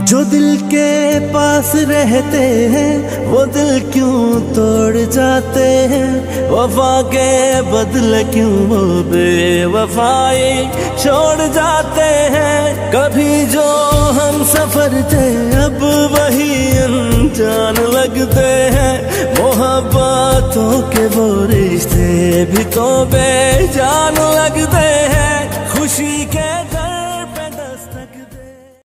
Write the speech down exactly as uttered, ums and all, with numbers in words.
जो दिल के पास रहते हैं वो दिल क्यों तोड़ जाते हैं, वफा के बदले क्यों वो बेवफाई छोड़ जाते हैं। कभी जो हम सफर थे अब वही अनजान लगते हैं, मोहब्बतों के वो रिश्ते भी तो बेजान